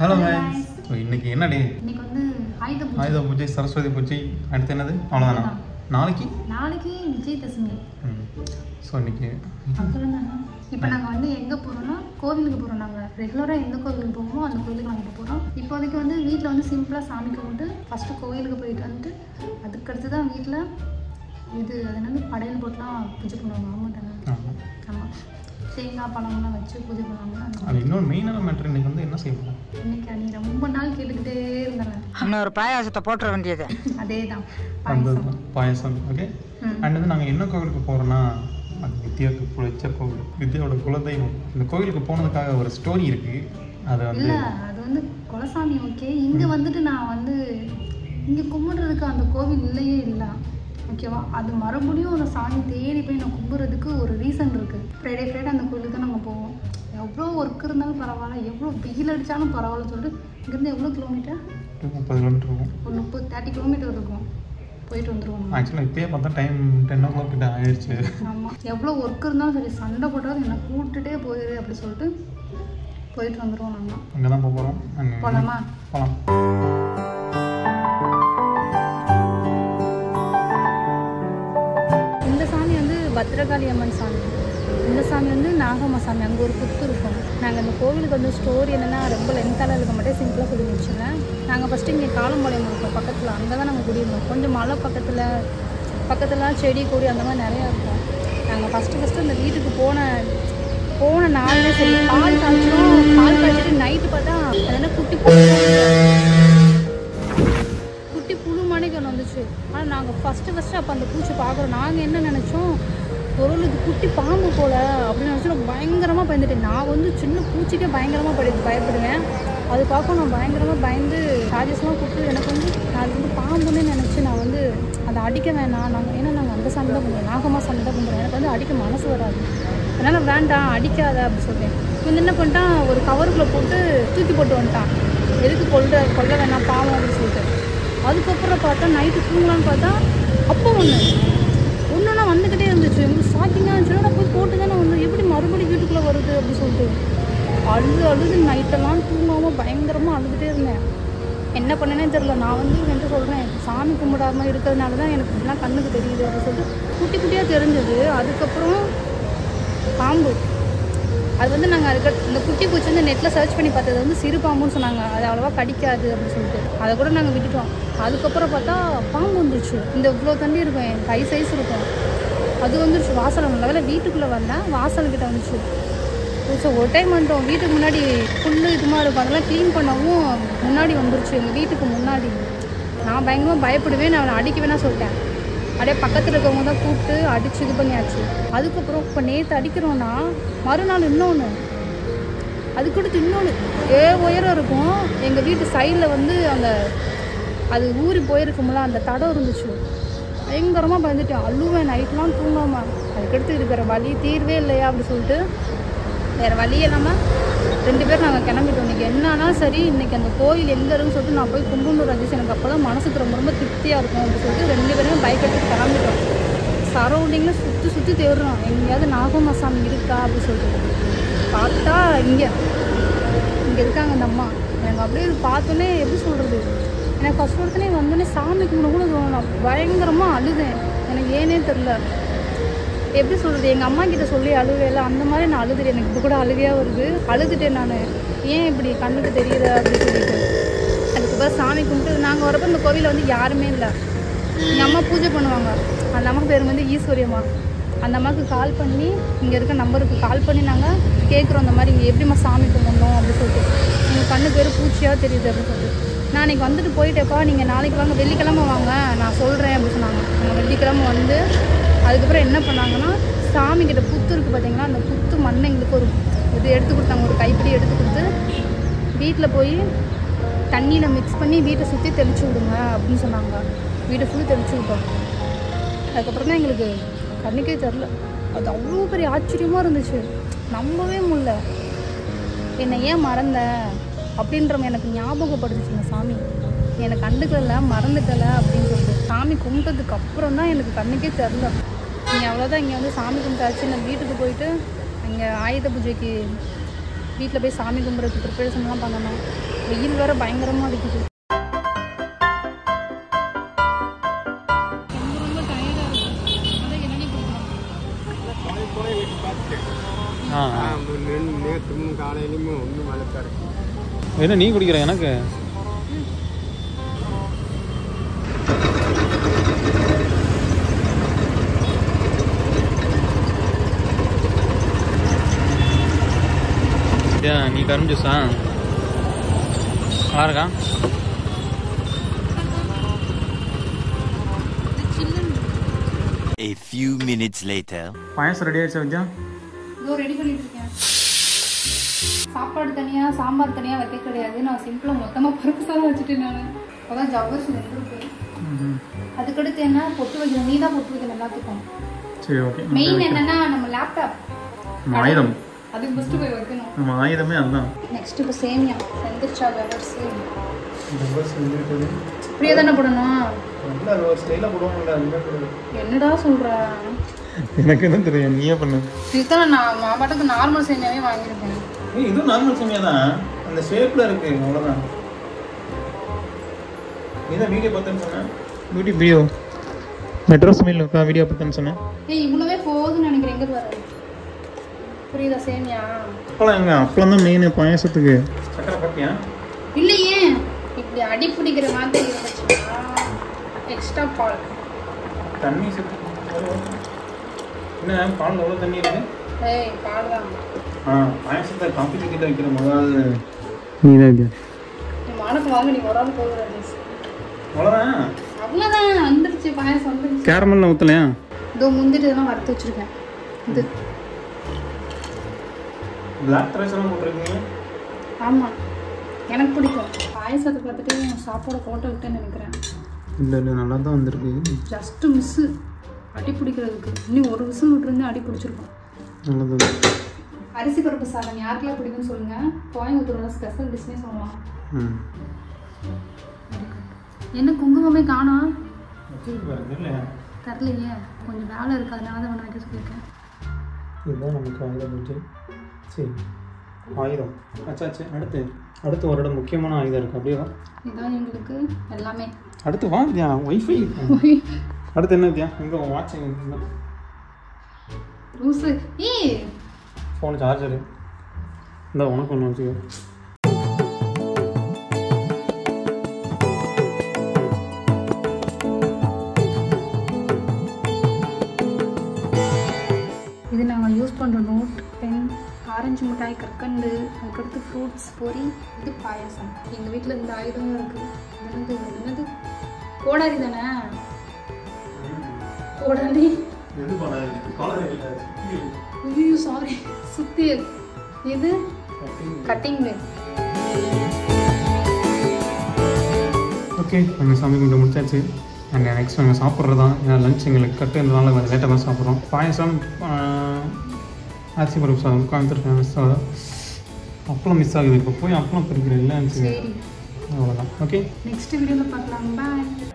Hello guys. So இன்னைக்கு என்ன டே? இன்னைக்கு வந்து ஆயுத பூஜை, சரஸ்வதி பூஜை, அடுத்து என்னது? அவ்வளவுதானா? நாளைக்கு விஜயதசமி. ஸோ இன்னைக்கு இப்போ நாங்கள் வந்து எங்கே போகிறோம்னா கோவிலுக்கு போகிறோம். நாங்கள் ரெகுலராக எந்த கோவிலுக்கு போவோமோ அந்த கோவிலுக்கு நாங்கள் போகிறோம். இப்போதைக்கு வந்து வீட்டில் வந்து சிம்பிளாக சாமி கும்பிட்டு ஃபஸ்ட்டு கோவிலுக்கு போயிட்டு வந்துட்டு அதுக்கடுத்து தான் வீட்டில் இது அதனால படையல் போட்டுலாம் பூஜை பண்ணுவாங்க. ஆமாட்டாங்க. ஆமாம், தேங்காய் பழம்லாம் வச்சு பூஜை பண்ணுவாங்க. அது இன்னொரு மெயினான மேட்டர் இன்னைக்கு வந்து என்ன செய்யணும்? இன்னைக்கு நீ ரொம்ப நாள் கேட்டுக்கிட்டே இருந்தாங்க. இன்னொரு பாயாசத்தை போட்டுற வேண்டியது. அதே தான் பாயசம். ஓகே. அண்ட் வந்து நாங்கள் என்ன கோவிலுக்கு போகிறோன்னா அது வித்யாவுக்கு பிடிச்ச கோவில், வித்யாவோட குலதெய்வம். இந்த கோவிலுக்கு போனதுக்காக ஒரு ஸ்டோரி இருக்குது. அது வந்து இல்லை, அது வந்து குலசாமி. ஓகே, இங்கே வந்துட்டு நான் வந்து இங்கே கும்பிட்றதுக்கு அந்த கோவில் இல்லையே இல்லை. ஓகேவா, அது மறுபடியும் அந்த சாமி தேடி போய் நான் கும்பிட்றதுக்கு ஒரு ரீசன் இருக்குது. ஃப்ரைடே அந்த கோவிலுக்கு தான் நாங்கள் போவோம். எவ்வளோ ஒர்க் இருந்தாலும் பரவாயில்ல, எவ்வளோ வெயில் அடித்தாலும் பரவாயில்ல சொல்லிட்டு இங்கேருந்து எவ்வளோ கிலோமீட்டர்? 30 கிலோமீட்டர் இருக்கும். ஒரு 30-30 கிலோமீட்டர் இருக்கும். போயிட்டு வந்துடுவோம். ஆக்சுவலாக இப்போயே பார்த்தா டைம் 10 o'clock கிட்ட ஆயிடுச்சு. ஆமாம், எவ்வளோ ஒர்க் இருந்தாலும் சரி, சண்டை போட்டாலும் என்னை கூப்பிட்டுட்டே போயிடு அப்படி சொல்லிட்டு போயிட்டு வந்துடுவோம். நாங்கள் அங்கே தான் போகிறோம். போகலாமா? போகலாம். இந்த சாமி வந்து பத்திரகாளி அம்மன் சாமி. இந்த சாமி வந்து நாகம்மா சாமி. அங்கே ஒரு புத்து இருக்கும். நாங்கள் இந்த கோவிலுக்கு வந்து ஸ்டோரி என்னென்னா ரொம்ப லென்த்தால் இருக்க மாட்டேன், சிம்பிளாக சொல்லி முடிச்சுருவேன். நாங்கள் ஃபஸ்ட்டு இங்கே காலம்பாளையம் இருக்கோம் பக்கத்தில். அங்கே தான் நாங்கள் குடியிருந்தோம். கொஞ்சம் மலை பக்கத்துலலாம் செடி கொடி அந்த மாதிரி நிறையா இருக்கும். நாங்கள் ஃபஸ்ட்டு இந்த வீட்டுக்கு போன நாளே சரி, பால் காய்ச்சிட்டு நைட்டு பார்த்தா அது என்ன குட்டி புழு மணிக்கு ஒன்று வந்துச்சு. ஆனால் நாங்கள் ஃபஸ்ட்டு அப்போ அந்த பூச்சி பார்க்குறோம். நாங்கள் என்ன நினச்சோம், பொருள் இது குட்டி பாம்பு போல் அப்படின்னு நினச்சி நான் பயங்கரமாக பயந்துட்டேன். நான் வந்து சின்ன பூச்சிக்கே பயங்கரமாக பயப்படுவேன். அது பார்க்க நான் பயங்கரமாக பயந்து சார்ஜஸ்லாம் கூப்பிட்டு எனக்கு வந்து நான் அது வந்து பாம்புன்னு நினச்சி நான் வந்து அதை அடிக்க வேணாம். ஏன்னா நாங்கள் அந்த சாமி தான் கும்பிடுவோம், நாகம்மா சாமி தான் கும்பிடுவோம். எனக்கு வந்து அடிக்க மனசு வராது. அதனால் வேண்டாம், அடிக்காத அப்படின்னு சொல்லிட்டேன். இவன் என்ன பண்ணிட்டான், ஒரு கவருக்குள்ளே போட்டு தூக்கி போட்டு வந்துட்டான். எதுக்கு கொல்ல வேணாம் பாவம் அப்படின்னு சொல்லிட்டு. அதுக்கப்புறம் பார்த்தா நைட்டு தூங்கலான்னு பார்த்தா அப்போ ஒன்றுனா வந்துக்கிட்டே இருந்துச்சு. எங்களுக்கு ஷாக்கிங்காக இருந்துச்சுன்னா நான் போய் போட்டு தானே வந்து எப்படி மறுபடியும் வீட்டுக்குள்ளே வருது அப்படின்னு சொல்லிட்டு அழுது நைட்டெல்லாம் தூங்காமல் பயங்கரமாக அழுதுகிட்டே இருந்தேன். என்ன பண்ணேனே தெரில. நான் வந்து என்ன சொல்கிறேன், சாமி கும்பிடாமல் இருக்கிறதுனால தான் எனக்கு இப்படிலாம் கண்ணுக்கு தெரியுது அப்படின்னு சொல்லிட்டு குட்டியாக தெரிஞ்சது. அதுக்கப்புறம் பாம்பு அது வந்து நாங்கள் இந்த குட்டி பூச்சி வந்து நெட்டில் சர்ச் பண்ணி பார்த்தது வந்து சிறு பாம்புன்னு சொன்னாங்க. அது அவ்வளோவா கடிக்காது அப்படின்னு சொல்லிட்டு அதை கூட நாங்கள் விட்டுட்டோம். அதுக்கப்புறம் பார்த்தா பாம்பு வந்துருச்சு. இந்த இவ்வளோ தண்ணி இருக்கும், என் கை சைஸ் இருக்கும். அது வந்துருச்சு வாசல். நல்ல வீட்டுக்குள்ளே வந்தேன், வாசல்கிட்ட வந்துச்சு. ஸோ ஒரு டைம் வந்துட்டோம். வீட்டுக்கு முன்னாடி புல்லு இதுமா இருக்கும், அதெல்லாம் க்ளீன் பண்ணவும் முன்னாடி வந்துருச்சு. எங்கள் வீட்டுக்கு முன்னாடி. நான் பயங்கரமாக பயப்படுவேன், நான் அடிக்க வேணா சொல்லிட்டேன். அப்படியே பக்கத்தில் இருக்கவங்க தான் கூப்பிட்டு அடித்து இது பண்ணியாச்சு. அதுக்கப்புறம் இப்போ நேற்று அடிக்கிறோன்னா மறுநாள் இன்னொன்று, அதுக்கடுத்து இன்னொன்று உயரம் இருக்கும். எங்கள் வீட்டு சைடில் வந்து அது ஊறி போயிருக்கும்ல அந்த தடம் இருந்துச்சு. பயங்கரமாக பயந்துட்டேன், அழுவேன் நைட்லாம் தூங்காமல். அதுக்கடுத்து இருக்கிற வலி தீர்வே இல்லையா அப்படி சொல்லிட்டு வேறு வழி இல்லாமல் 2 பேரும் நாங்கள் கிளம்பிட்டோம். இன்றைக்கி என்னன்னா சரி, இன்றைக்கி அந்த கோயில் எங்கே இருக்குன்னு சொல்லிட்டு நான் போய் கும்பிட்டு ரஜிஸ். எனக்கு அப்போ தான் மனசுக்கு ரொம்ப திருப்தியாக இருக்கும் அப்படின்னு சொல்லிட்டு 2 பேருமே பைக் எடுத்து கிளம்பிட்டோம். சரௌண்டிங்கில் சுற்றி தேடுறோம், எங்கேயாவது நாகம்மா சாமி இருக்கா அப்படின்னு சொல்லிட்டு. பார்த்தா இங்கே இருக்காங்க அந்த அம்மா. எனக்கு அப்படியே பார்த்தோன்னே எப்படி சொல்கிறது, எனக்கு ஃபஸ்ட் ஒருத்தனே வந்தோடனே சாமி கும்பிட கூட தோணும். பயங்கரமாக அழுதேன், எனக்கு ஏனே தெரில. எப்படி சொல்கிறது, எங்கள் அம்மா கிட்ட சொல்லி அழுவேல அந்த மாதிரி நான் அழுதுட்டேன். எனக்கு இப்போ கூட அழுகையாக வருது. அழுதுட்டேன் நான், ஏன் இப்படி கண்ணுக்கு தெரியுது அப்படின்னு சொல்லிட்டு. அதுக்கப்புறம் சாமி கும்பிட்டு நாங்கள் வரப்போ இந்த கோவிலில் வந்து யாருமே இல்லை. எங்கள் அம்மா பூஜை பண்ணுவாங்க. அந்த அம்மா பேர் வந்து ஈஸ்வரியம்மா. அந்த அம்மாவுக்கு கால் பண்ணி, இங்கே இருக்க நம்பருக்கு கால் பண்ணி நாங்கள் கேட்குறோம், இந்த மாதிரி இங்கே எப்படிம்மா சாமி கும்பிடணும் அப்படின்னு சொல்லிட்டு. எங்கள் கண்ணு பேர் பூச்சியாக தெரியுது அப்படின்னு சொல்லிட்டு. நான் இன்றைக்கி வந்துட்டு போயிட்டேப்பா, நீங்கள் நாளைக்கு வாங்க, வெள்ளிக்கிழமை வாங்க, நான் சொல்கிறேன் அப்படின்னு சொன்னாங்க. நாங்கள் வெள்ளிக்கிழமை வந்து அதுக்கப்புறம் என்ன பண்ணாங்கன்னா, சாமிக்கிட்ட புத்து இருக்குது பார்த்தீங்களா, அந்த புத்து மண்ணை எங்களுக்கு ஒரு இது எடுத்து கொடுத்தாங்க, ஒரு கைப்பிடி எடுத்து கொடுத்து வீட்டில் போய் தண்ணியில் மிக்ஸ் பண்ணி வீட்டை சுற்றி தெளித்து விடுங்க அப்படின்னு சொன்னாங்க. வீட்டை ஃபுல்லு தெளித்து விட்டோம். அதுக்கப்புறம் தான் எங்களுக்கு கண்ணுக்கே தெரில, அது அவ்வளோ பெரிய ஆச்சரியமாக இருந்துச்சு. நம்பவே முடியல, என்னை ஏன் மறந்த அப்படின்ற எனக்கு ஞாபகப்படுத்துச்சு இந்த சாமி. எனக்கு கண்டுக்கல, மறந்துக்கலை அப்படின்னு சொல்லிட்டு. சாமி கும்பிட்டதுக்கு அப்புறம் தான் எனக்கு கண்ணுக்கே தெரில. நீங்கள் அவ்வளோதான், இங்கே வந்து சாமி கும்பிட்டாச்சு. நான் வீட்டுக்கு போயிட்டு இங்கே ஆயுத பூஜைக்கு வீட்டில் போய் சாமி கும்பிட்றதுக்கு ப்ரிப்பரேஷன்லாம் பண்ணணும். வெயில் வேறு பயங்கரமாக அடிக்குது. ரொம்ப டயர்டாக இருக்குது. அதான் என்னென்ன நேற்று காலையிலுமே ஒன்றும் மழைக்கா இருக்கு. என்ன நீ குடிக்கிற எனக்கு நீ கரும் ஜூஸா நல்லா இருக்கா? A few minutes later. Payasam ready ஆயிடுச்சா வித்யா? இதோ ரெடி பண்ணிட்டு இருக்கேன். சாப்பாடு தனியாக சாம்பார் தனியாக வைக்க கிடையாது. நான் சிம்பிளாக மொத்தமாக பருப்பு சாதம் வச்சுட்டேன். நான் அதான் ஜவ்வரிசி வெந்திருக்கு. அதுக்கடுத்து என்ன பொட்டு வைக்கணும். நீ தான் பொட்டு வைக்கணும் எல்லாத்துக்கும். சரி ஓகே. மெயின் என்னன்னா நம்ம லேப்டாப் ஆயுதம், அதுக்கு ஃபஸ்ட்டு போய் வைக்கணும். நம்ம ஆயுதமே அதுதான். நெக்ஸ்ட் இப்போ சேமியா செஞ்சிருச்சா ஜவ்வரிசி ஜவ்வரிசி வெந்திருக்குது. இப்படியே தானே போடணும்? என்னடா சொல்ற? எனக்கு என்ன தெரியும், நீயே பண்ணு. இதுதான் நான் மாமாட்டுக்கு நார்மல் சேமியாவே வாங்கியிருக்கேன். இதுவும் நார்மல் சேமியா தான், அந்த ஷேப்ல இருக்கு, அவ்வளோதான். நீதான் வீடியோ பார்த்தேன்னு சொன்னேன். வீடியோ மெட்ரோ சமையல் வீடியோ பார்த்தேன்னு சொன்னேன். ஏய் இவ்வளவே போதும்னு நினைக்கிறேன். எங்கே வர புரியுதா சேமியா? அப்பளம் எங்க? அப்பளம் தான் மெயின் பாயசத்துக்கு. சக்கரை போட்டியா? இல்லையே, இப்படி அடி பிடிக்கிற மாதிரி இருந்துச்சுன்னா எக்ஸ்ட்ரா பால் தண்ணி என்ன பால் எவ்வளோ தண்ணி இருக்கு? ஏய் பால் தான். பாயசத்தை காம்படிட்டிவ் வைக்கிற முதல் நீ தான் இது. நீ மானக்கு வாங்க, நீ ஒரு ஆள் போகிற அவ்வளோதான். அவ்வளோதான், வந்துருச்சு பாயசம் வந்துருச்சு. கேரமெல்லாம் ஊற்றலையா? இதோ முந்திட்டு இதெல்லாம் வறுத்து வச்சுருக்கேன். இது பிளாக் ரைஸ் எல்லாம் போட்டிருக்கீங்க? ஆமாம், எனக்கு பிடிக்கும். பாயசத்தை பார்த்துட்டு சாப்பாடு போட்டு விட்டேன்னு நினைக்கிறேன். இல்லை இல்லை, நல்லா தான் வந்திருக்கு. ஜஸ்ட்டு மிஸ்ஸு அடி பிடிக்கிறதுக்கு. இன்னும் ஒரு விசில் விட்டுருந்து அடி பிடிச்சிருக்கோம். நல்லது. அரிசி பருப்பு சாதம் யாருக்கெல்லாம் பிடிக்கும்னு சொல்லுங்கள். கோயம்புத்தூரோட ஸ்பெஷல் டிஷ்னே சொல்லலாம். என்ன குங்குமமே காணோம்? தரலையே, கொஞ்சம் வேலை இருக்குது, அதனால தான் ஒன்று வைக்க சொல்லியிருக்கேன். இதுதான் நமக்கு ஆயுத பூஜை. சரி, ஆயுதம் ஆச்சாச்சு. அடுத்து ஒரு இடம் முக்கியமான ஆயுதம் இருக்குது, அப்படியே வா. இதுதான் எங்களுக்கு எல்லாமே. அடுத்து வா வித்யா, ஒய்ஃபை. அடுத்து என்ன வித்யா? எங்கே வாட்சிங் லூசு. ஏய் ஃபோன் சார்ஜரு இந்த உனக்கு ஒன்று வச்சுக்கோ. இது நாங்கள் யூஸ் பண்ணுற நோட், பென், ஆரஞ்சு மிட்டாய், கற்கண்டு, அதுக்கடுத்து ஃப்ரூட்ஸ், பொரி, இது பாயாசம். எங்கள் வீட்டில் இந்த ஆயுதமும் இருக்குது. என்னது கோடாரி தானே? கோடாரி. ஐயோ சாரி, சுத்தி. இது கட்டிங். ஓகே, நாங்கள் சாமி கும்பிட்டு முடிச்சாச்சு. அண்ட் நெக்ஸ்ட் நாங்கள் சாப்பிட்றது தான். ஏன்னா லஞ்ச் எங்களுக்கு கட்டுன்றதுனால கொஞ்சம் லேட்டாக தான் சாப்பிட்றோம். பாயசம், அரிசி பருப்பு சாதம், கோயம்புத்தூர் ஃபேமஸ். அப்பளம் மிஸ் ஆகுது. இப்போ போய் அப்பளம் பிரிக்கிறேன் இல்லைன்னு. சரி, அவ்வளோதான். ஓகே, நெக்ஸ்ட் வீடியோவில் பார்க்கலாம். பாய்.